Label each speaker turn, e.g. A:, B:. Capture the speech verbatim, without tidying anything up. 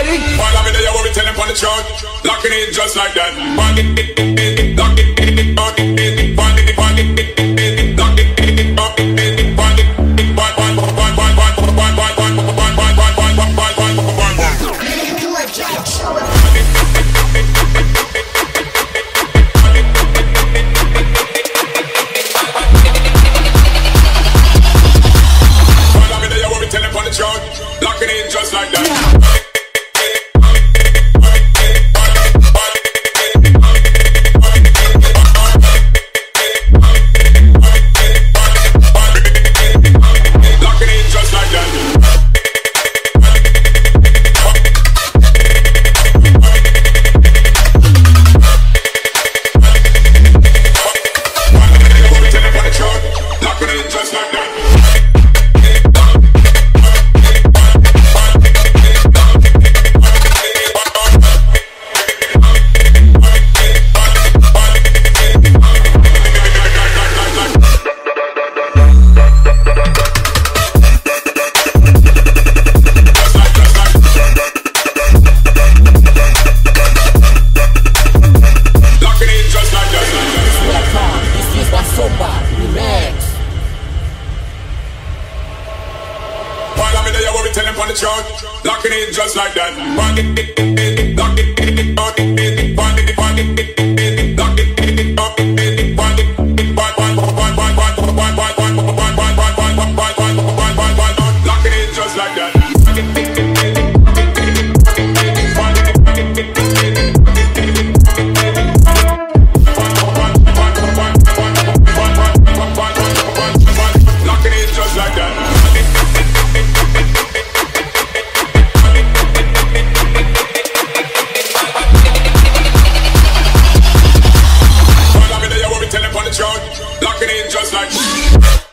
A: ready?
B: While I'm in there, what we tell them on the chart. Locking it just like that. Lock it, it, lock it, it, lock it, it, lock it, lock it, it, lock it, it, lock it, it, lock it, it, lock it, locking it just like that. Locking it just like that. Lock it, it, it, lock it, it, lock it, it, lock it, lock it, it, lock it, it, lock it, it, lock it, it, locking it just like that. Locking it just like that. Locking it just like